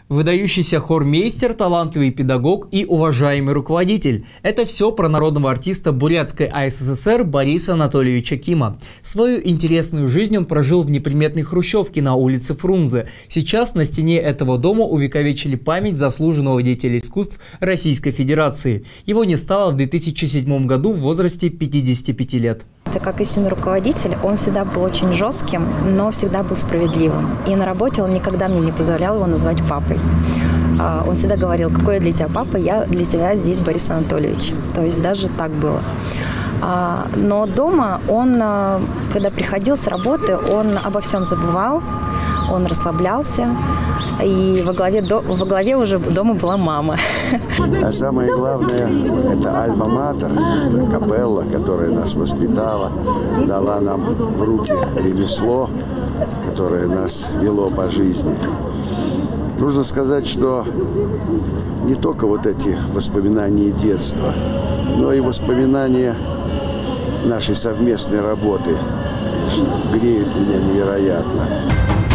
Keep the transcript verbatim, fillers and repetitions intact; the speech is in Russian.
Выдающийся хормейстер, талантливый педагог и уважаемый руководитель. Это все про народного артиста Бурятской А С С С Р Бориса Анатольевича Кима. Свою интересную жизнь он прожил в неприметной хрущевке на улице Фрунзе. Сейчас на стене этого дома увековечили память заслуженного деятеля искусств Российской Федерации. Его не стало в две тысячи седьмом году в возрасте пятидесяти пяти лет. Это как истинный руководитель, он всегда был очень жестким, но всегда был справедливым. И на работе он никогда мне не позволял его назвать папой. Он всегда говорил: какой я для тебя папа, я для тебя здесь Борис Анатольевич. То есть даже так было. Но дома он, когда приходил с работы, он обо всем забывал, он расслаблялся. И во главе, во главе уже дома была мама. А самое главное, это альма-матер, это капелла, которая нас воспитала, дала нам в руки ремесло, которое нас вело по жизни. Нужно сказать, что не только вот эти воспоминания детства, но и воспоминания нашей совместной работы, конечно, греют меня невероятно.